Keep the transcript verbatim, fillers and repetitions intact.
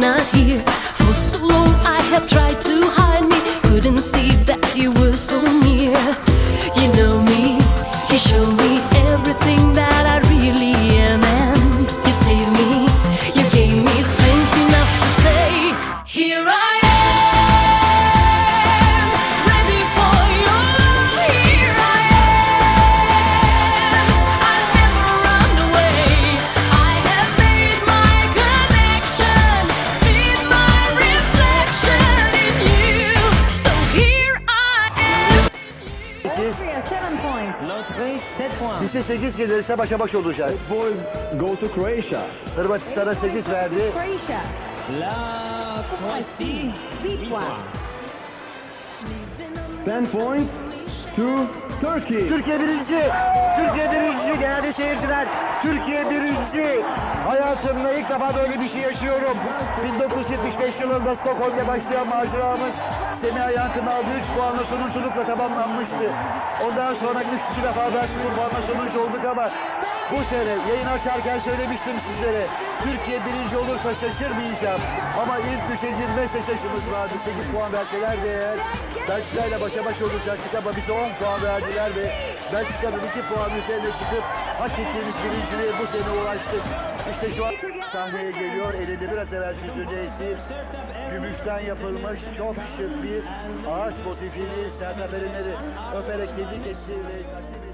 not here. For so long I have tried to hide me, couldn't see that you were so near. You know me, you show me everything that I really am, and you saved me, you gave me strength enough to say, here I am, ready for your love, here I am, I'll never run away, I have made my connection, seen my reflection in you, so here I am. Austria, seven points. L'Autriche, sept points. Bize sekiz gelirse başa baş olacağız. Boys go to Croatia. Hırvatistan'a sekiz verdi. Croatia, La Croatie, victoire. ten points to Turkey. Türkiye birinci. Türkiye birinci değerli seyirciler. Türkiye birinci. Hayatımda ilk defa böyle bir şey yaşıyorum. bin dokuz yüz yetmiş beş yılında Stockholm'da başlayan maceramız Semiha Yankı'nın aldığı üç puanla sonunculukla tamamlanmıştı. Ondan sonra biz iki defa da sıfır puanla sonuç olduk ama bu sene yayın açarken söylemiştim sizlere. Türkiye birinci olursa şaşırmayacağım. Ama ilk üçe girme seçeşimiz vardı. sekiz puan verseler de eğer Belçika ile başa baş olacaktık ama bize on puan verdiler ve Belçika'nın iki puan üzerine çıkıp hak ettiğimiz birinciliğe bu sene ulaştık. İşte şu an sahneye geliyor. Elinde biraz evvel sözünü ettiğim gümüşten yapılmış çok şık bir ağaç motifini Sertab Erener'i öperek tebrik etti ve takdim